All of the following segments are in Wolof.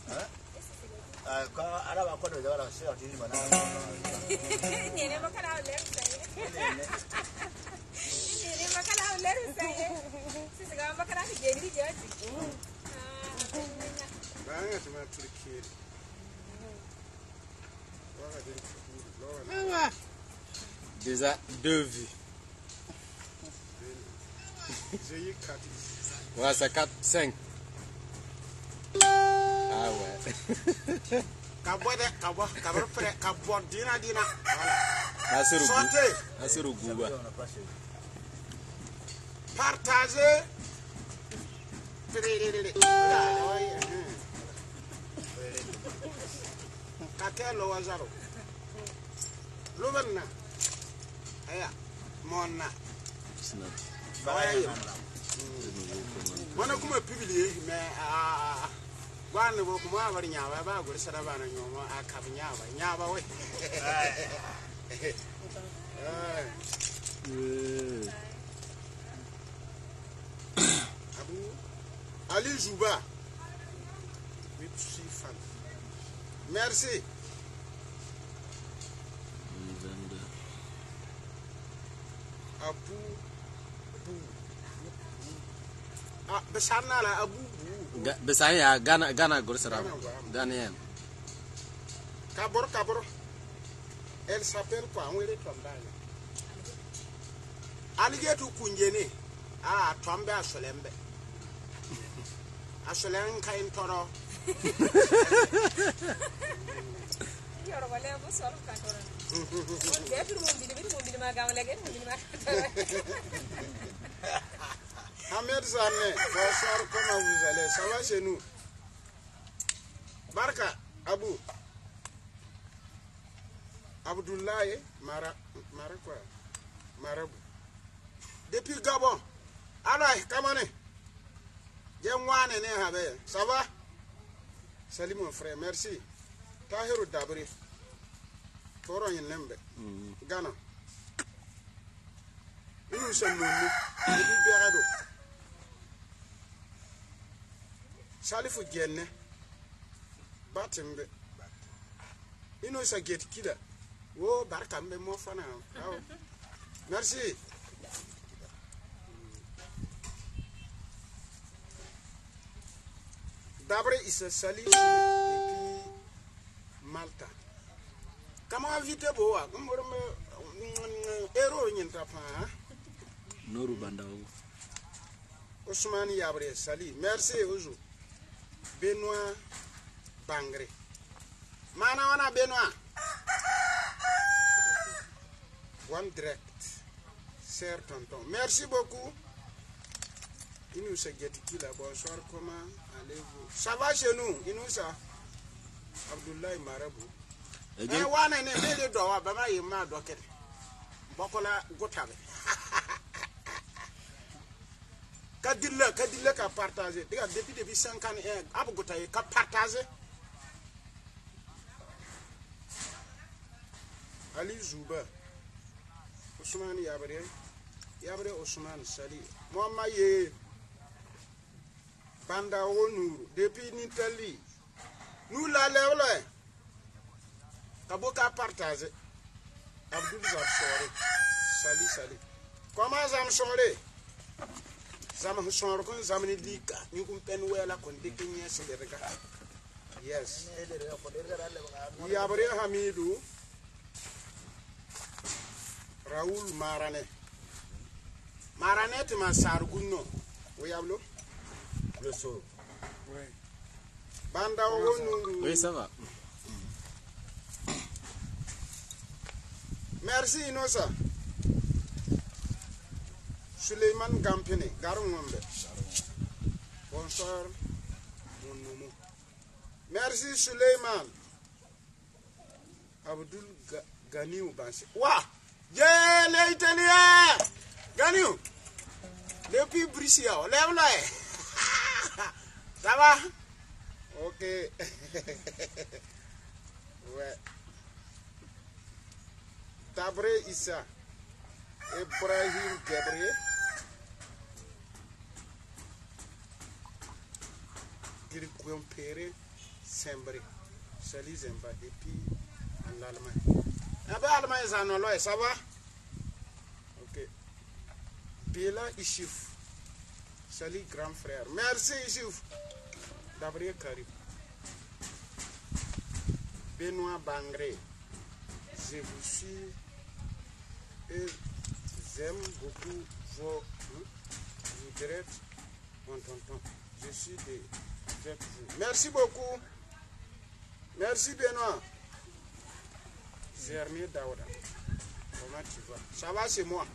Araba kwa ndo jawala sio tini bana. Nene makala leru sai. Nene makala leru sai. Sisi kama makala ni jeni jati. Banga tuma Turkiye. Déjà 2 vies. J'ai eu 4. Ouais, c'est 4, 5. Ah ouais. Dina. Assuru Gouba. Partagez. Kakelo wazaro. Lubenna. Aya. Monna. Mona kuma publier mais wane bo kuma bari nyaaba ba gori sada bana nyoma akab nyaaba we Abu Ali Jouba with Sifan. Merci. Abu besana la Abu Besaya Gana Gorsara. Daniel. Kabor. Elle s'appelle quoi? On est tombé. Alligetu kunjene. Tombe asolembe. Asolen kain toro. Yoro wale bo solo ka toro. On detu mo bi ma gaw legen mo bi ma. Ahmed Zane, bonsoir, comment vous allez? Ça va chez nous? Barka, Abou. Abdoulaye, Marabou. Depuis Gabon. Alors, comment est? Ça va? Salut mon frère, merci. Tahiru Dabri. Toro Lembe. Ghana. Nous sommes nous. Salifu Genne Batimbe Ino sa get killer. Oh, Barkambe Mofana. Merci. D'après, il se salit depuis Malta. Comment vite boa? Comment héros n'y pas? Noru Bandao. Ousmane Yabre Sali. Merci Ouzou. Benoît Bangre. Mana Benoît. One direct. Sir Tonton. Merci beaucoup. Il nous se get qui là. Bonsoir, comment allez-vous? Ça va chez nous? Il nous ça. Abdoulaye Marabou. Eh, wana ne mele dowa bama yima doket. Bokola gotabe. Kadilla ka partager. Depuis 51 abu gotaye ka partager. Ali Zouba. Ousmane Yabre Ousmane Sali. Mama ye Banda Onuru depuis Nitali. Nous la lèvre. Kaboka partager. Abdul Zabsore. Sali. Comment Zamsore? Zam Sore kon zamni dika. Ni kum pen wela kon dikinya sederga. Yes. Yabre Hamidou. Raoul Marane. Marane te ma sargunno. Oyablo? Le saut. Oui. Banda Onuru. Oui, ça va. Merci Inosa. Suleiman Gampene, Garumombe. Bonsoir, mon nomo. Merci Suleiman. Abdul Ganiou Bansi. Ouah! Les Italiens! Ganiou! Depuis Brissia, lève-la. Ça va? Ok. Ouais. Tabre Issa. Ibrahim Gabriel. Girkwempere Sembré. Sali Zemba. Et puis en Allemagne. Ah ben, Allemagne, ça va? Ok. Bila Issouf. Salut, grand frère. Merci, Issouf. Gabriel Karim. Benoît Bangré. Je vous suis et j'aime beaucoup vos directs, mon tonton. Je suis avec vous. Merci beaucoup. Merci, Benoît. Zermi Daouda. Comment tu vas? Ça va, c'est moi.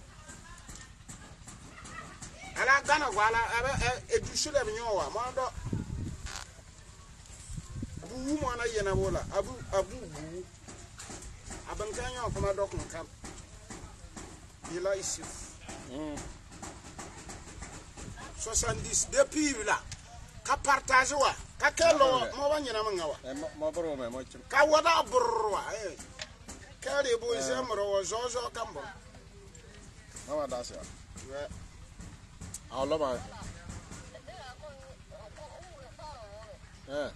Ala Ghana, voilà. Et du sud de l'Union, moi, Bou, moi, na yena wola. Abu, Bou. Abankanyo, comme un doc, mon camp. Il a ici. 70 depuis là. Ka partage wa. Ka kelo, mo ba nyina mangawa. Mo bro me mo chim. Ka wada burwa. Ka le bo zemro wo zozo kambo. Mama dasya. Ouais. Allah ba. Eh.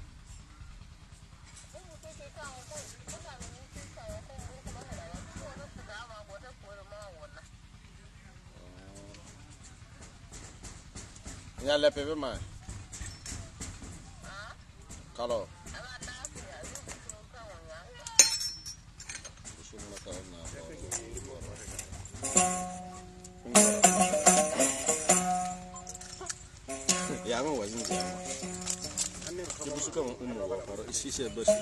Ya le pepe mai. Kalau. Ya mau wajib dia. Ibu suka umur baru isi saya bersih.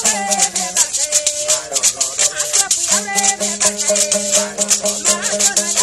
Thank you.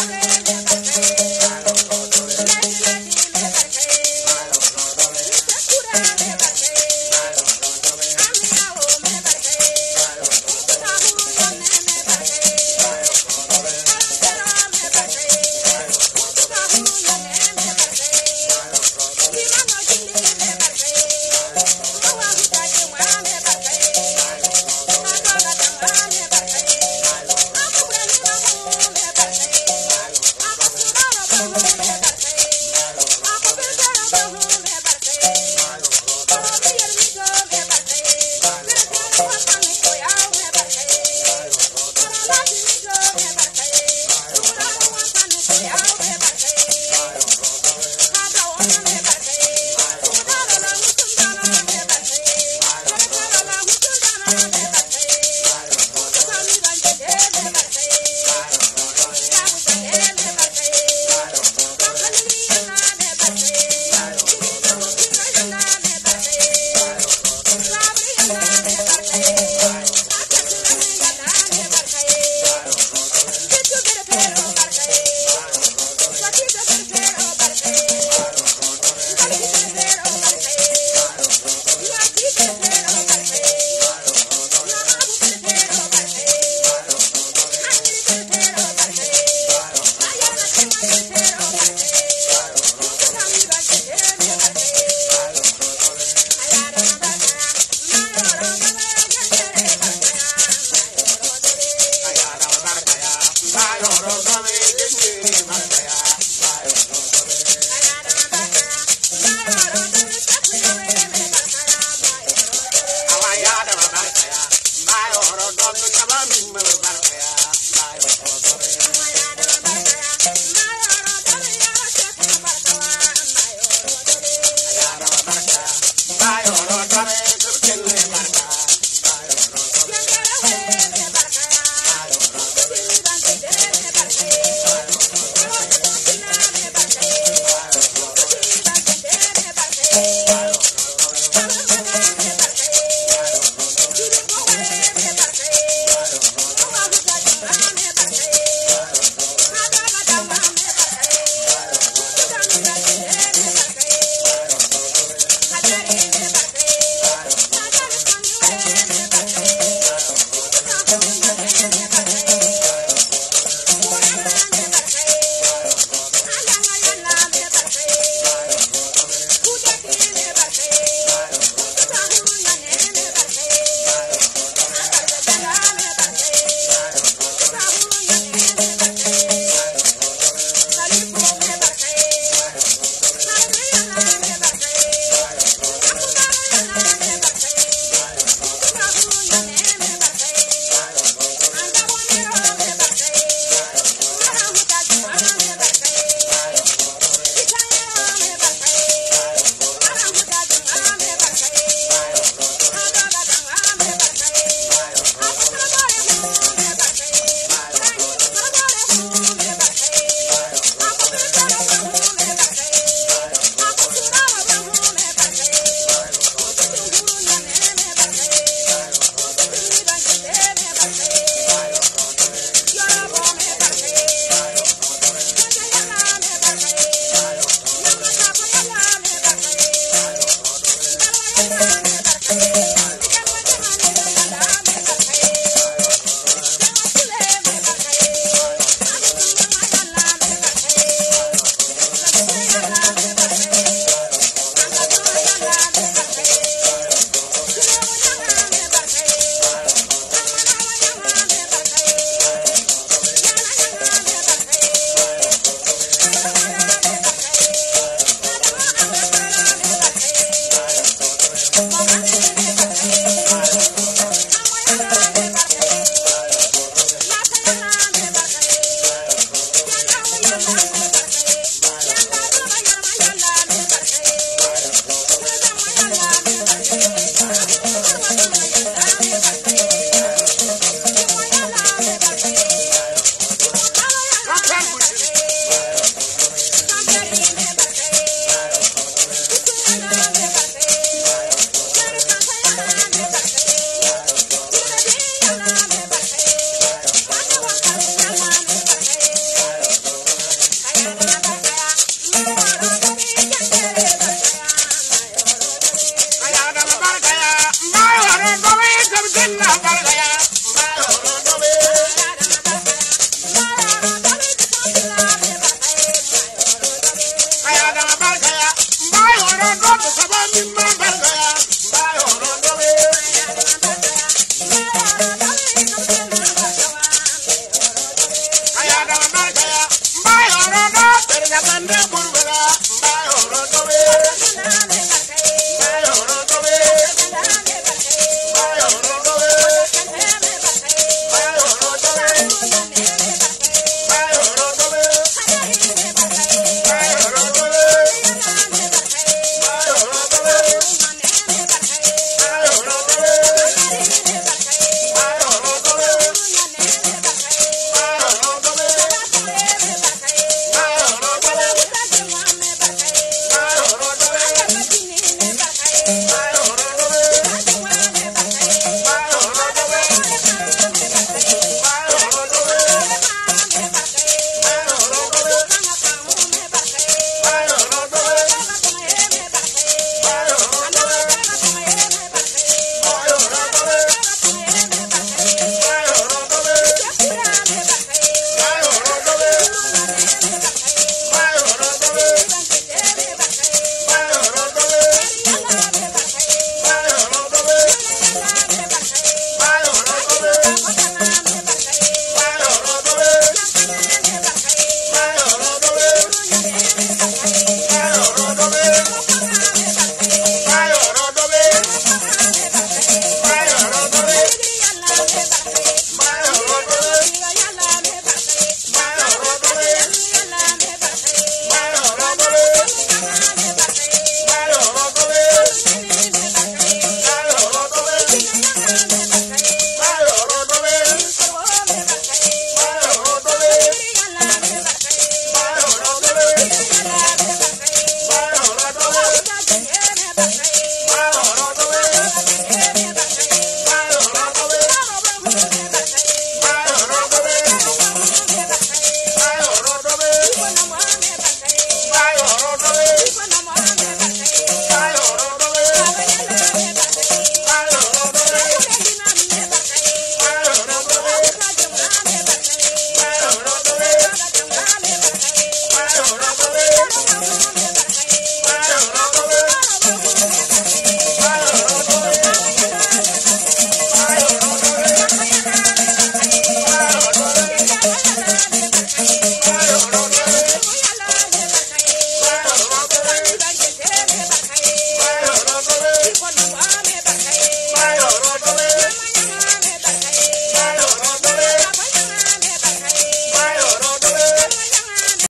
Nyakanda Burbara, Bayo Rotowe.